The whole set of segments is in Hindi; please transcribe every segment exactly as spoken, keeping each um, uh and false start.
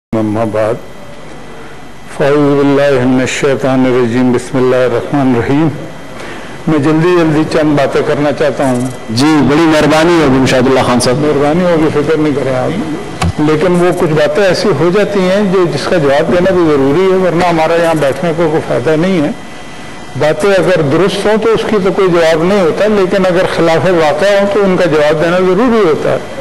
अम्माबाद फ़ाउज़ुबिल्लाहिमिनश्शैतानिर्रजीम बिस्मिल्लाहिर्रहमानिर्रहीम। मैं जल्दी जल्दी चंद बातें करना चाहता हूँ। जी, बड़ी मेहरबानी होगी मुशाहिदुल्लाह खान साहब। मेहरबानी होगी, फिक्र नहीं करें आप। लेकिन वो कुछ बातें ऐसी हो जाती हैं जो जिसका जवाब देना भी ज़रूरी है, वरना हमारा यहाँ बैठने को कोई फ़ायदा नहीं है। बातें अगर दुरुस्त हों तो उसकी तो कोई जवाब नहीं होता, लेकिन अगर खिलाफ वाक़या हो तो उनका जवाब देना ज़रूरी होता है।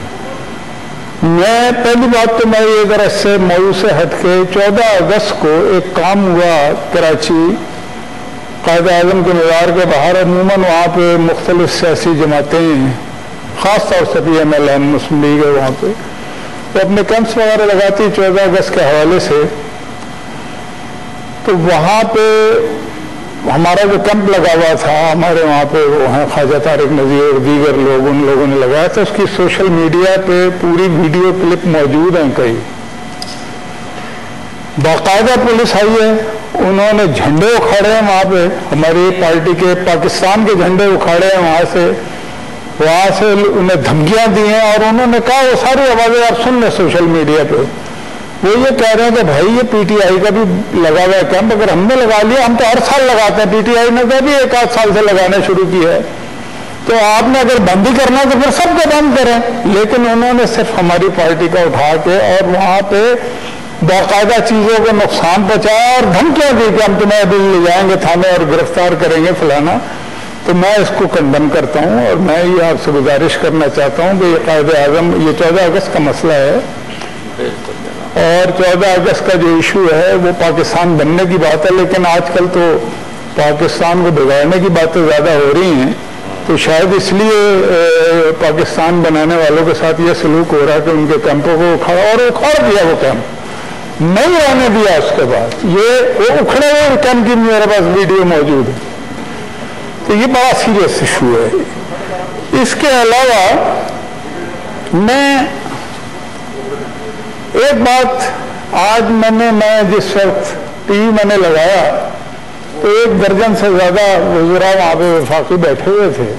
मैं पहली बात तो मैं ये अगर इससे मौजूद से हट के चौदह अगस्त को एक काम हुआ कराची कायद आज़म के मीनार के बाहर। अमूमन वहाँ पे मुख्तलिफ सियासी जमातें, ख़ास तौर से P M L N Muslim League है, वहाँ पे तो अपने कैंप्स वगैरह लगाती चौदह अगस्त के हवाले से। तो वहाँ पे हमारा जो कैंप लगा हुआ था, हमारे वहाँ पे वो हैं ख्वाजा तारिक नज़ीर और दीगर लोग, उन लोगों ने लगाया था। उसकी सोशल मीडिया पे पूरी वीडियो क्लिप मौजूद हैं। कई बाकायदा पुलिस आई है, उन्होंने झंडे उखाड़े हैं वहाँ पे, हमारी पार्टी के पाकिस्तान के झंडे उखाड़े हैं वहाँ से वहाँ से उन्हें धमकियाँ दी हैं और उन्होंने कहा वो सारी आवाज़ें आप सुन लें सोशल मीडिया पे। वो ये कह रहे हैं कि भाई ये पीटीआई का भी लगा हुआ है कैंप, अगर हमने लगा लिया, हम तो हर साल लगाते हैं, पीटीआई ने तो भी एक आध साल से लगाना शुरू किया है, तो आपने अगर बंद ही करना है तो फिर सबको बंद करें। लेकिन उन्होंने सिर्फ हमारी पार्टी का उठा के और वहाँ पे बाकायदा चीज़ों को नुकसान पहुँचाया और धमकियाँ दी कि हम तुम्हें अभी ले जाएंगे थाने और गिरफ्तार करेंगे फलाना। तो मैं इसको कंडम करता हूँ और मैं ये आपसे गुजारिश करना चाहता हूँ कि ये कायद आज़म, ये चौदह अगस्त का मसला है और चौदह अगस्त का जो इशू है वो पाकिस्तान बनने की बात है, लेकिन आजकल तो पाकिस्तान को बिगाड़ने की बातें ज़्यादा हो रही हैं। तो शायद इसलिए पाकिस्तान बनाने वालों के साथ ये सलूक हो रहा है कि उनके कैंपों को उखाड़ा और उखाड़ दिया, वो कैंप नहीं रहने दिया। उसके बाद ये वो उखड़े हुए कैंप की मेरे पास वीडियो मौजूद है। तो ये बड़ा सीरियस इशू है। इसके अलावा मैं एक बात, आज मैंने मैं जिस वक्त टीवी मैंने लगाया तो एक दर्जन से ज्यादा वज़रा वहाँ पे वफाकी बैठे हुए थे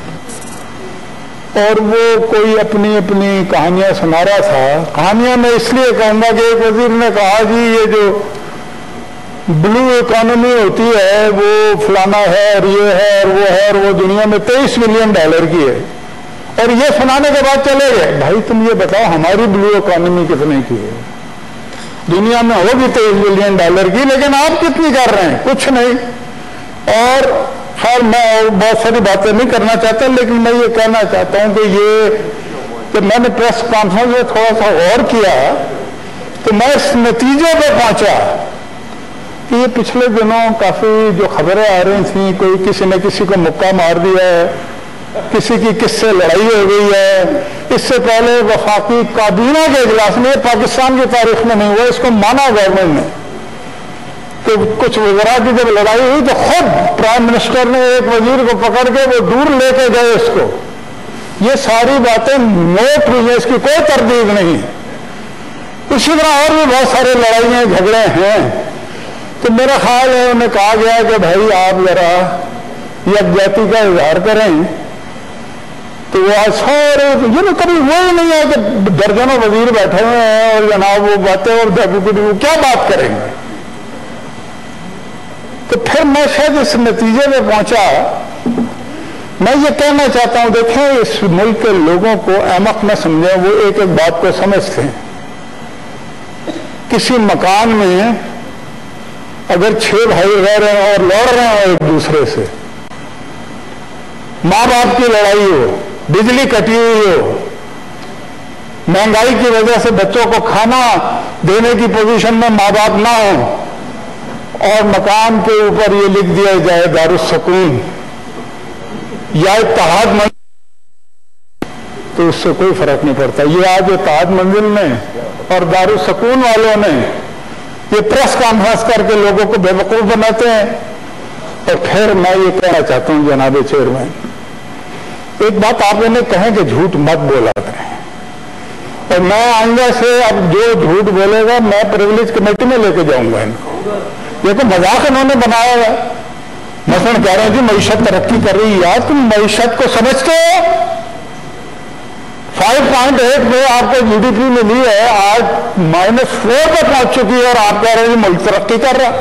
और वो कोई अपनी अपनी कहानियां सुना रहा था। कहानियां मैं इसलिए कहूँगा कि एक वजीर ने कहा जी ये जो ब्लू इकोनॉमी होती है वो फलाना है और ये है और वो है और वो दुनिया में तेईस मिलियन डॉलर की है, और ये सुनाने के बाद चले गए। भाई तुम ये बताओ हमारी ब्लू इकोनॉमी कितने की है? दुनिया में होगी तेईस मिलियन डॉलर की, लेकिन आप कितनी कर रहे हैं? कुछ नहीं। और खैर मैं बहुत सारी बातें नहीं करना चाहता, लेकिन मैं ये कहना चाहता हूं कि ये कि मैंने प्रेस कॉन्फ्रेंस में थोड़ा सा गौर किया तो मैं इस नतीजे पे पहुंचा कि ये पिछले दिनों काफी जो खबरें आ रही थी, कोई किसी ने किसी को मुक्का मार दिया है, किसी की किससे लड़ाई हो गई है। इससे पहले वफाकी काबीना के इजलास में, पाकिस्तान की तारीख में नहीं हुआ, इसको माना गवर्नमेंट ने, तो कुछ वज़रा की जब लड़ाई हुई तो खुद प्राइम मिनिस्टर ने एक वजीर को पकड़ के वो दूर लेके गए इसको। ये सारी बातें नोट हुई है, इसकी कोई तरदीद नहीं है। इसी तरह और भी बहुत सारे लड़ाइयाँ झगड़े हैं। तो मेरा ख्याल है उन्हें कहा गया कि भाई आप जरा यकजाती का इजहार करें, तो वो सारे ये ना कभी वो ही नहीं है कि दर्जनों वजीर बैठे हुए हैं और जनाब वो बातें और डेप्यूटी वो क्या बात करेंगे। तो फिर मैं शायद इस नतीजे में पहुंचा। मैं ये कहना चाहता हूं, देखें इस मुल्क के लोगों को अहमक न समझें, वो एक एक बात को समझते हैं। किसी मकान में अगर छह भाई रह रहे हैं और लड़ रहे हैं एक दूसरे से, माँ बाप की लड़ाई हो, बिजली कटी हुई हो, महंगाई की वजह से बच्चों को खाना देने की पोजीशन में माँ बाप ना हो, और मकान के ऊपर ये लिख दिया जाए दारुस्सकून या इत्तेहाद मंजिल, तो उससे कोई फर्क नहीं पड़ता। ये आज इत्तेहाद मंजिल ने और दारुस्सकून वालों ने ये प्रेस कॉन्फ्रेंस करके लोगों को बेवकूफ बनाते हैं। और फिर मैं ये कहना चाहता हूं जनाब चेयरमैन, एक बात आप इन्हें कहें कि झूठ मत बोला करें, और मैं आइंदा से अब जो झूठ बोलेगा मैं प्रिविलेज कमेटी में लेके जाऊंगा इनको। ये तो मजाक इन्होंने बनाया है। मसलन कह रहे हैं जी मईशत तरक्की कर रही है। यार तुम मईशत को समझते हो? फाइव पॉइंट एट में आपको जीडीपी मिली है, आज माइनस फोर पर पहुंच चुकी है और आप कह रहे हैं मुल्क तरक्की कर रहा।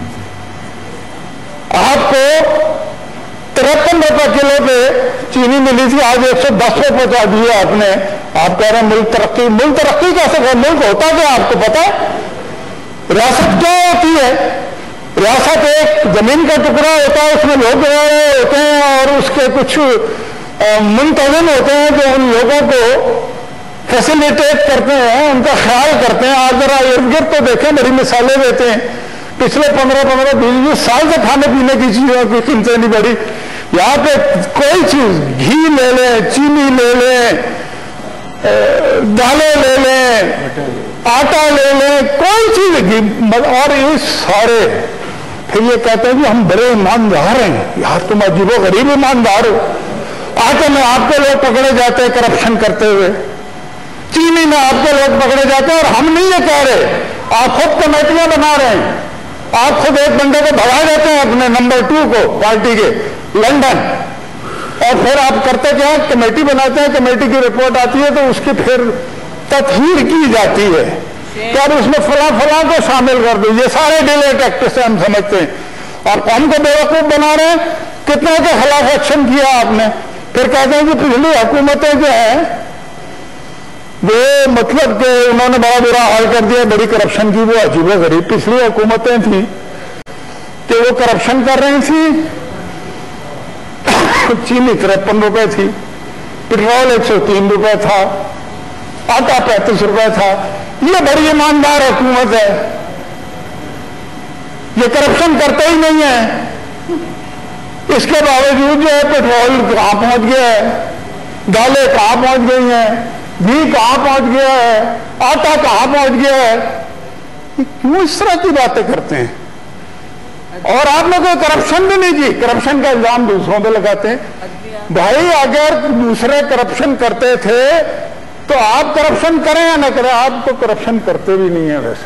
आपको तिरपन रुपए किलो पे चीनी मिली थी, आज एक सौ दस पे पहुंचा दी है आपने। आप कह रहे हैं मुल्क तरक्की। मुल्क तरक्की कैसे कर? मुल्क होता क्या आपको पता है? रियासत क्या होती है? रियासत एक जमीन का टुकड़ा होता है, उसमें लोग होते हैं और उसके कुछ मुंतज़िम होते हैं जो उन लोगों को फैसिलिटेट करते हैं, उनका ख्याल करते हैं। आप जरा इर्द गिर्द तो देखें, बड़ी मिसालें देते हैं। पिछले पंद्रह पंद्रह बीस बीस साल से खाने पीने की चीजों की कीमतें नहीं बढ़ी। यहाँ पे कोई चीज, घी ले लें, चीनी ले लें, दालें ले लें, आटा ले लें, कोई चीज। और इस सारे फिर ये कहते हैं कि हम बड़े ईमानदार हैं। यार तुम अजीबो गरीब ईमानदार हो। आटे में आपके लोग पकड़े जाते हैं करप्शन करते हुए, चीनी में आपके लोग पकड़े जाते हैं। और हम नहीं ये कह रहे, आप खुद कमेटियां बना रहे हैं। आप खुद एक बंदे को भगा देते हैं अपने नंबर टू को पार्टी के लंदन, और फिर आप करते क्या? कमेटी बनाते हैं, कमेटी की रिपोर्ट आती है तो उसकी फिर तथहीर की जाती है क्या उसमें फला फला को शामिल कर दो। ये सारे डिले टैक्टिस से हम समझते हैं और कौन को बेवकूफ बना रहे हैं। कितने के खिलाफ एक्शन किया आपने? फिर कहते हैं कि पिछली हुकूमतें जो है वो मतलब कि उन्होंने बड़ा बुरा हाल कर दिया, बड़ी करप्शन की। वो अजीबो गरीब पिछली हुकूमतें थी कि वो करप्शन कर रही थी। चीनी तिरपन रुपए थी, पेट्रोल एक सौ तीन रुपए था, आटा पैंतीस रुपए था। ये बड़ी ईमानदार हुकूमत है, ये करप्शन करते ही नहीं है। इसके बावजूद जो है पेट्रोल कहां पहुंच गया है, दालें कहां पहुंच गई हैं, घी कहां पहुंच गया है, आटा कहां पहुंच गया है। क्यों इस तरह की बातें करते हैं? और आप लोग करप्शन भी नहीं की, करप्शन का इल्जाम दूसरों पे लगाते हैं। भाई अगर दूसरे करप्शन करते थे तो आप करप्शन करें या ना करें, आप तो करप्शन करते भी नहीं है वैसे,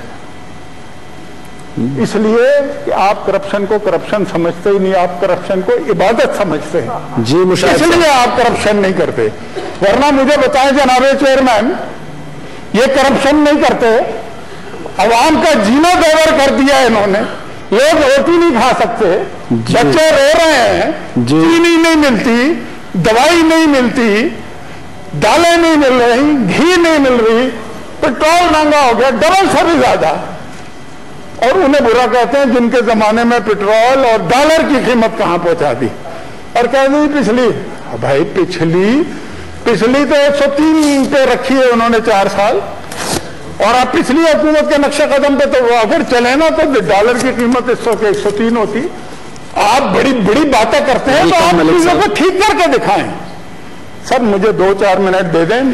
इसलिए कि आप करप्शन को करप्शन समझते ही नहीं, आप करप्शन को इबादत समझते हैं जी, इसलिए आप करप्शन नहीं करते। वरना मुझे बताएं जनाबे चेयरमैन, ये करप्शन नहीं करते, अवाम का जीना बेवर कर दिया है इन्होंने। लोग रोटी नहीं खा सकते, बच्चे रो रहे हैं, चीनी नहीं मिलती, दवाई नहीं मिलती, दालें नहीं मिल रही, घी नहीं मिल रही, पेट्रोल महंगा हो गया डबल से भी ज्यादा। और उन्हें बुरा कहते हैं जिनके जमाने में पेट्रोल और डॉलर की कीमत कहां पहुंचा दी। और कहते हैं पिछली, भाई पिछली पिछली तो एक सौ तीन पे रखी है उन्होंने चार साल, और आप पिछली हुकूमत के नक्शे कदम पे तो अगर चले ना तो डॉलर की कीमत इस सौ के एक सौ तीन होती। आप बड़ी बड़ी बातें करते हैं तो आप चीजों को ठीक करके दिखाएं। सर मुझे दो चार मिनट दे दें,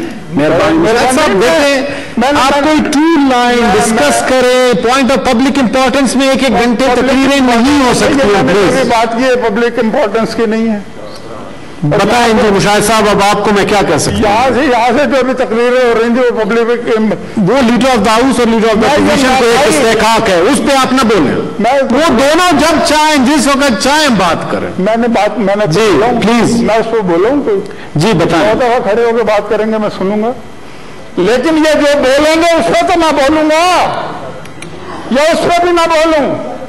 आप कोई टू लाइन डिस्कस करें। पॉइंट ऑफ पब्लिक इंपॉर्टेंस में एक एक घंटे तकरीरें नहीं हो सकती। बात की पब्लिक इंपॉर्टेंस की नहीं है। बताएं तो मुशाहिद साहब, अब आपको मैं क्या कह सकता हूं? यहाँ से यहाँ से जो भी तकरीरें हो रही हैं वो पब्लिक, वो लीडर ऑफ द हाउस और लीडर ऑफ द अपोजिशन को एक इस्तेहकाक है, उस पर आप ना बोलें। वो दोनों जब चाहें, जिस वक्त चाहें बात करें। मैंने बात मैंने जी प्लीज मैं उसको बोलूँ तो जी बताएं। दफा खड़े होकर बात करेंगे, मैं सुनूंगा, लेकिन ये जो बोलेंगे उस पर तो ना बोलूंगा, या उस पर भी ना बोलूं,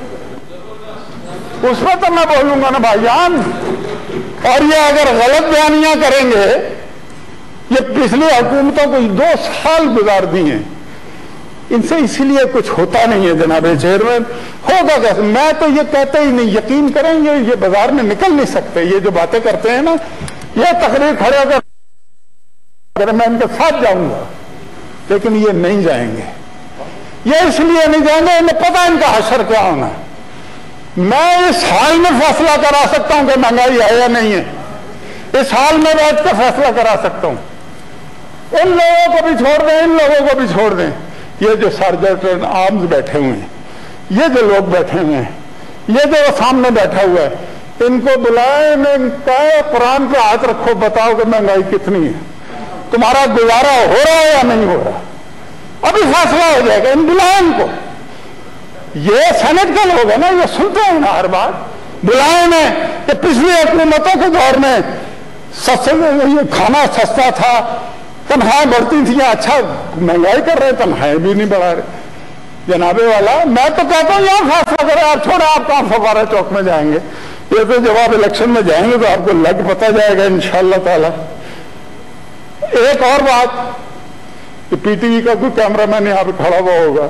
उस पर तो मैं बोलूंगा ना भाईजान। और ये अगर गलत बयानियां करेंगे, ये पिछली हुकूमतों को दो साल गुजार दी हैं, इनसे इसीलिए कुछ होता नहीं है जनाबे चेयरमैन। होगा कैसे? मैं तो ये कहते ही नहीं, यकीन करेंगे ये बाजार में निकल नहीं सकते। ये जो बातें करते हैं ना, ये तकरीर खड़े होकर मैं इनके साथ जाऊंगा, लेकिन ये नहीं जाएंगे। ये इसलिए नहीं जाएंगे, इन्हें पता इनका हशर क्या होना है। मैं इस हाल में फैसला करा सकता हूं कि महंगाई है या नहीं है, इस हाल में बैठ कर फैसला करा सकता हूं। इन लोगों को भी छोड़ दें, इन लोगों को भी छोड़ दें। ये जो सर्जेंट आर्म्स बैठे हुए हैं, ये जो लोग बैठे हुए हैं, ये जो सामने बैठा हुआ है, इनको बुलाए, इन्हें कहे कुरान पे हाथ रखो, बताओ कि महंगाई कितनी है, तुम्हारा गुजारा हो रहा है या नहीं हो रहा। अभी फैसला हो जाएगा, इन बुलाए इनको। ये सेनेट के लोग है ना, ये सुनते हैं ना हर बार। बुलाए में कि पिछली हुकूमतों के दौर में सस्ते, ये खाना सस्ता था, तनख्वाहें बढ़ती थी, अच्छा महंगाई कर रहे, तनख्वाहें भी नहीं बढ़ा रहे। जनाबे वाला मैं तो कहता हूँ यहाँ फैसला करें, आप छोड़ा, आप कहाँ फव्वारा चौक में जाएंगे, ये तो जब आप इलेक्शन में जाएंगे तो आपको लग पता जाएगा इंशाअल्लाह ताला। एक और बात, पीटीवी का कोई कैमरामैन यहाँ पे खड़ा हुआ होगा,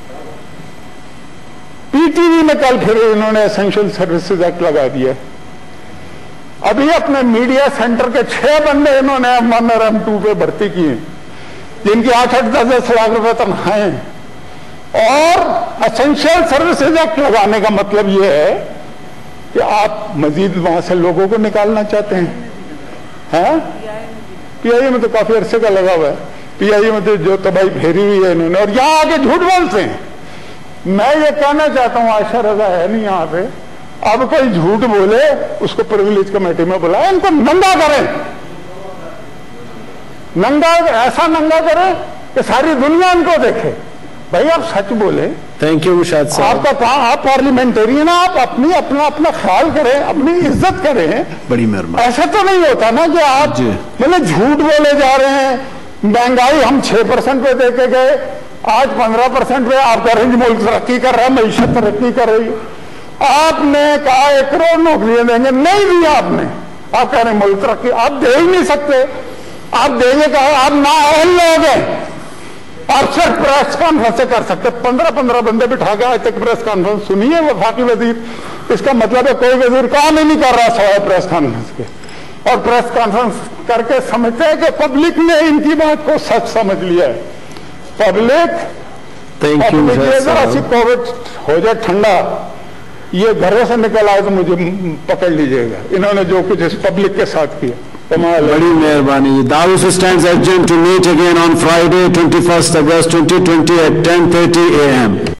पीटीवी में कल फिर इन्होंने एसेंशियल सर्विसेज एक्ट लगा दिया। अभी अपने मीडिया सेंटर के छह बंदे इन्होंने वन और एम टू पे भर्ती किए, जिनकी आठ आठ दस दस लाख रुपए तनख्वाहें। और एसेंशियल सर्विसेज एक्ट लगाने का मतलब यह है कि आप मजीद वहां से लोगों को निकालना चाहते हैं, हैं? पीआईए में तो काफी अरसे का लगा हुआ है, पीआईए में तो जो तबाही फेरी हुई है इन्होंने, और यहां आके झूठ बोलते हैं। मैं ये कहना चाहता हूं, आयशा रजा है नहीं यहाँ पे, अब कोई झूठ बोले उसको प्रिविलेज कमेटी में बुलाए, इनको नंगा करें, नंगा, ऐसा नंगा करें कि सारी दुनिया इनको देखे। भाई आप सच बोले। थैंक यू मुशाद साहब। आपका काम, आप पार्लियामेंटेरियन, आप अपनी अपना अपना ख्याल करें, अपनी इज्जत करें। बड़ी मेहरबानी। ऐसा तो नहीं होता ना कि आप मतलब झूठ बोले जा रहे हैं। महंगाई हम छह परसेंट पे देके गए, आज पंद्रह परसेंट पे आप कह रहे हैं मुल्क तरक्की कर रहा है, मईशत तरक्की कर रही। आपने कहा एक करोड़ नौकरियां देंगे, नहीं दी आपने। आप कह रहे हैं मुल्क तरक्की, आप दे ही नहीं सकते। आप देंगे कहा, आप ना अहल लोग हैं, आप सिर्फ प्रेस कॉन्फ्रेंस से कर सकते। पंद्रह पंद्रह बंदे बिठा के आज तक प्रेस कॉन्फ्रेंस सुनी है वफाकी वजीर, इसका मतलब है कोई वजीर काम ही नहीं कर रहा सवाए प्रेस कॉन्फ्रेंस के। और प्रेस कॉन्फ्रेंस करके समझते हैं कि पब्लिक ने इनकी बात को सच समझ लिया है। पब्लिक थैंक यू जरा सी कोविड हो जाए ठंडा, ये घरों से निकल आए तो मुझे पकड़ लीजिएगा, इन्होंने जो कुछ इस पब्लिक के साथ किया। बड़ी मेहरबानी। दाऊस stands adjourned to meet again on Friday, twenty-first August twenty twenty at ten thirty a m